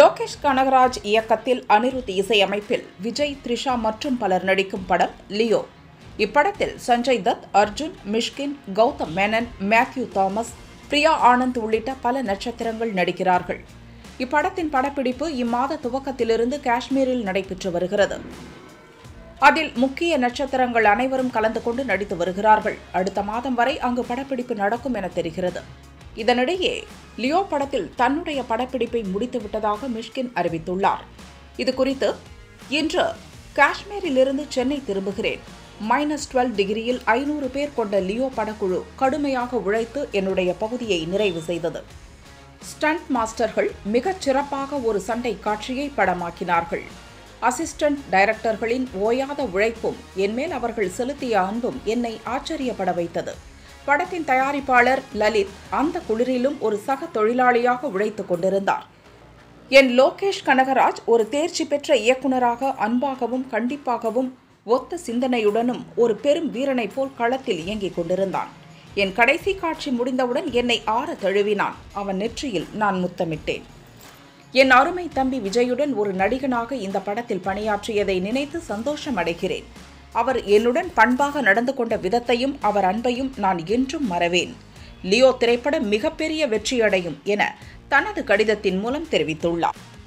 லோகேஷ் கனகராஜ் இயக்கத்தில் அனிருத் இசையமைப்பில் விஜய், த்ரிஷா மற்றும் பலர் நடிக்கும் படம் லியோ. இப்படத்தில் சஞ்சய் தத், அர்ஜுன், மிஷ்கின், கௌதம் மேனன், மேத்யூ தாமஸ், பிரியா ஆனந்த் உள்ளிட்ட பல நட்சத்திரங்கள் நடிக்கிறார்கள். இப்படத்தின் படப்பிடிப்பு இம்மாத துவக்கத்திலிருந்து காஷ்மீரில் நடைபெற்று வருகிறது. அதில் முக்கிய நட்சத்திரங்கள் அனைவரும் கலந்து கொண்டு நடித்து வருகிறார்கள். அடுத்த மாதம் வரை அங்கு படப்பிடிப்பு நடக்கும் என தெரிகிறது. இதனிடையே லியோ படத்தில் தன்னுடைய படப்பிடிப்பை முடித்துவிட்டதாக மிஷ்கின் அறிவித்துள்ளார். இதுகுறித்து, இன்று காஷ்மீரிலிருந்து சென்னை திரும்புகிறேன். -12 டிகிரியில் 500 பேர் கொண்ட லியோ படக்குழு கடுமையாக உழைத்து என்னுடைய பகுதியை நிறைவு செய்தது. ஸ்டண்ட் மாஸ்டர்கள் மிகச் சிறப்பாக ஒரு சண்டை காட்சியை படமாக்கினார்கள். அசிஸ்டன்ட் டைரக்டர்களின் ஓயாத உழைப்பும் என்மேல் அவர்கள் செலுத்திய அன்பும் என்னை ஆச்சரியப்பட வைத்தது. படத்தின் தயாரிப்பாளர் லலித் அந்த குளிரிலும் ஒரு சக தொழிலாளியாக உழைத்துக் கொண்டிருந்தார். என் லோகேஷ் கனகராஜ் ஒரு தேர்ச்சி பெற்ற இயக்குநராக அன்பாகவும் கண்டிப்பாகவும் ஒத்த சிந்தனையுடனும் ஒரு பெரும் வீரனைப் போல் களத்தில் இயங்கிக் கொண்டிருந்தான். என் கடைசி காட்சி முடிந்தவுடன் என்னை ஆற தழுவினான். அவன் நெற்றியில் நான் முத்தமிட்டேன். என் அருமை தம்பி விஜயுடன் ஒரு நடிகனாக இந்த படத்தில் பணியாற்றியதை நினைத்து சந்தோஷம் அடைகிறேன். அவர் என்னுடன் பண்பாக நடந்து கொண்ட விதத்தையும் அவர் அன்பையும் நான் என்றும் மறவேன். லியோ திரைப்படம் மிகப்பெரிய வெற்றியடையும் என தனது கடிதத்தின் மூலம் தெரிவித்துள்ளார்.